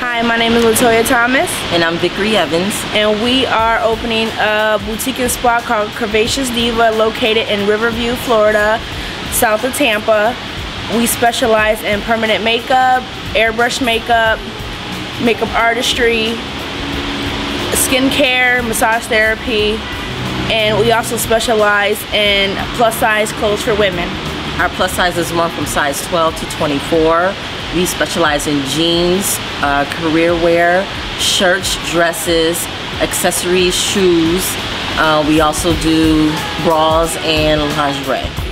Hi, my name is Latoya Thomas. And I'm Vickery Evans. And we are opening a boutique and spa called Kurvaceous Diva located in Riverview, Florida, south of Tampa. We specialize in permanent makeup, airbrush makeup, makeup artistry, skincare, massage therapy, and we also specialize in plus size clothes for women. Our plus sizes run from size 12 to 24. We specialize in jeans, career wear, shirts, dresses, accessories, shoes. We also do bras and lingerie.